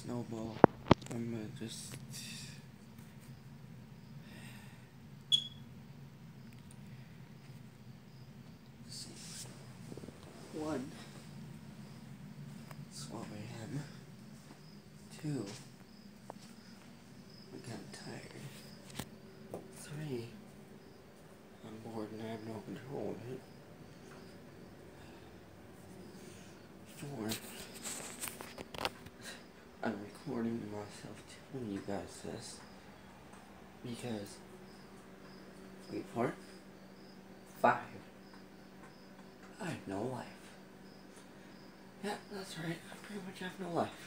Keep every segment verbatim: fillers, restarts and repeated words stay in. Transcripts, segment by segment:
snowball. I'm gonna just one. twelve A M Two. I'm kinda tired. Three. I'm bored and I have no control of it. Four. I'm recording myself telling you guys this because wait for it. Five. I have no life. Yeah, that's right. I pretty much have no life.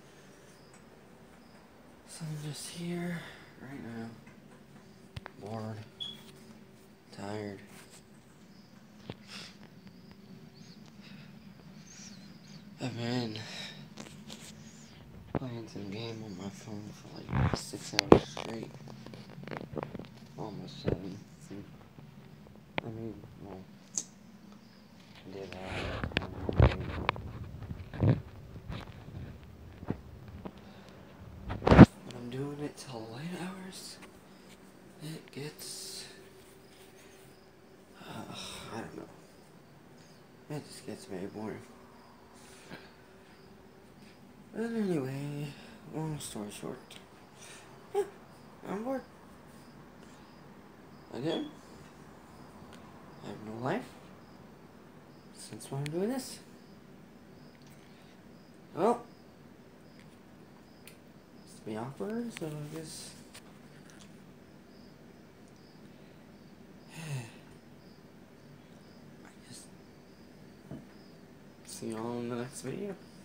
So I'm just here right now. Bored. Tired. I've been playing some game on my phone for like six hours straight. Almost seven. I mean, well, I did that. When I'm doing it till late hours, it gets, uh, I don't know. It just gets very boring. But anyway, long story short, yeah, I'm bored. Again, I have no life since when I'm doing this. Well, it's be awkward, so I guess. I guess. See y'all in the next video.